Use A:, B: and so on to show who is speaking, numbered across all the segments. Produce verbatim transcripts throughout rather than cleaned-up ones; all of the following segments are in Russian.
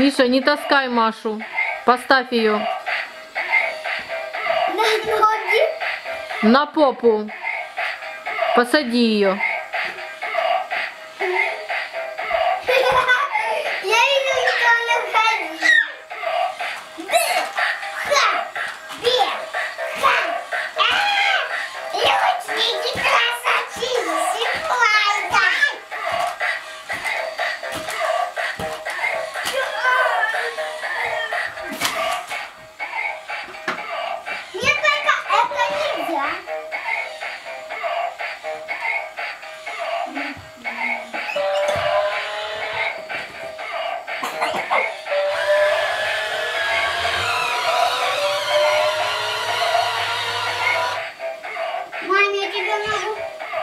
A: Миша, не таскай Машу. Поставь ее.
B: На ноги?
A: На попу. Посади ее.
B: Я видел, что она ходила. Лучники красавчики, плайда. Нет, только это нельзя. Маме, я тебя могу.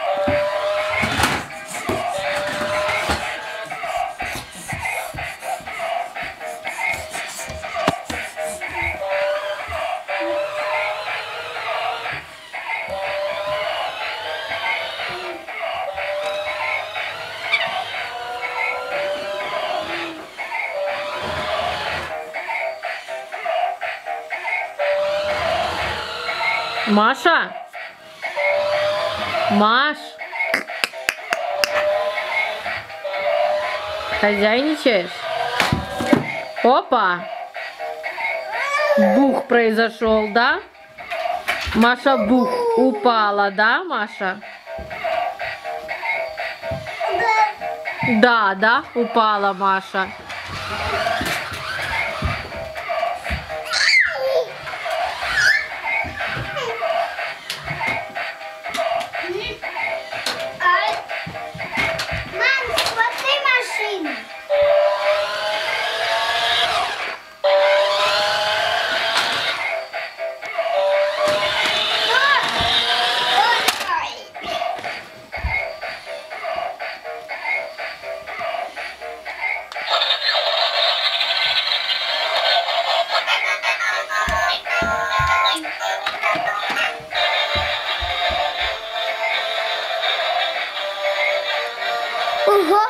A: Маша? Маш? Хозяйничаешь? Опа! Бух произошел, да? Маша бух упала, да, Маша? Да, да, упала Маша.
B: Мам, смотри машину. Ого!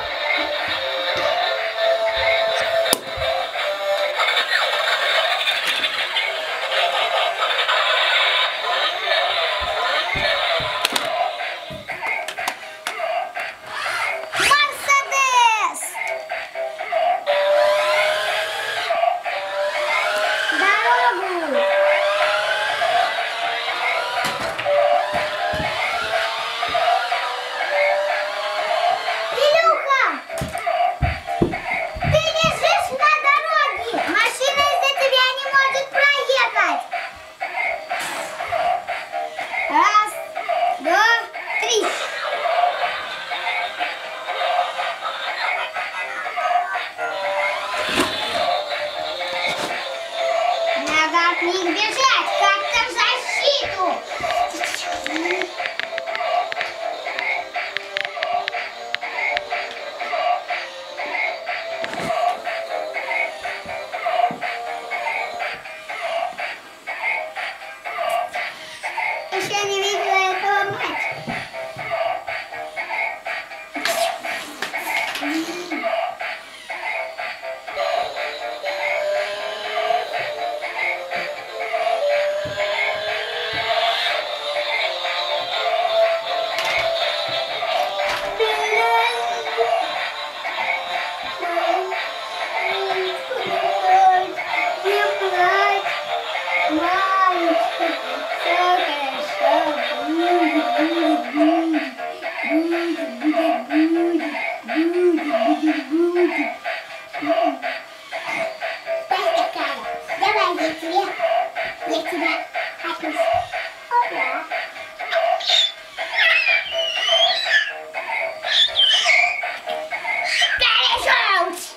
B: Мерседес! Дорогу! Илюха! Ты лежишь на дороге! Машина из-за тебя не может проехать! Раз, два, три! Надо от них бежать, как-то в защиту! Еще не видела этого мать. Не плачь, мамочка, все хорошо будет, будет, будет, будет, будет, будет, будет, будет. Пусть такая. Давай я тебе, я тебя отнесу. Опа. Перешел!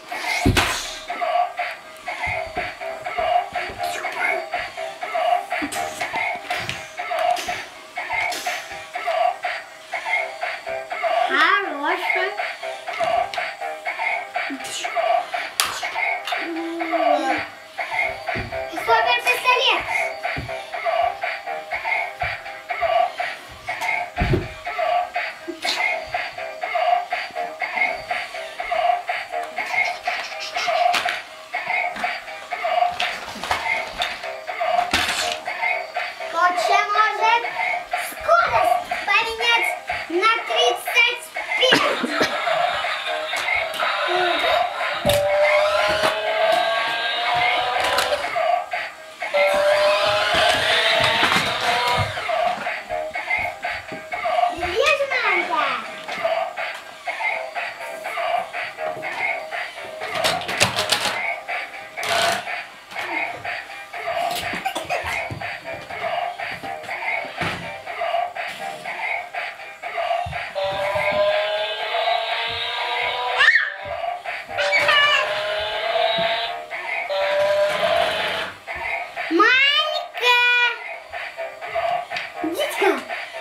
B: Витька!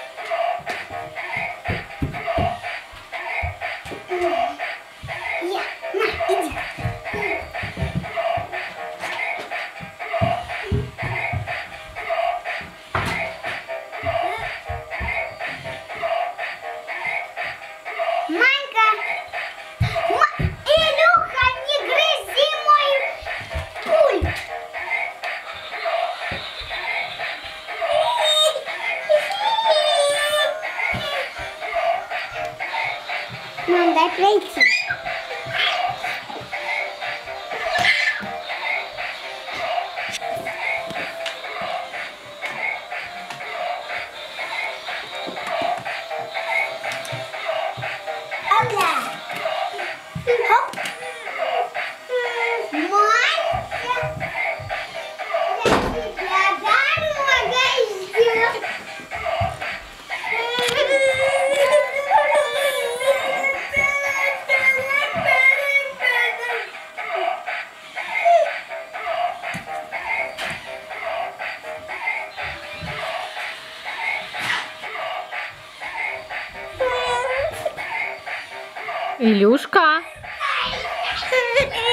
B: Я, на, иди. Манька! Ма- Илюха, не грызи мой пульт! Мам, дай пройти. Опля. Хоп. Манька. Я тебя дорога ждет.
A: Илюшка.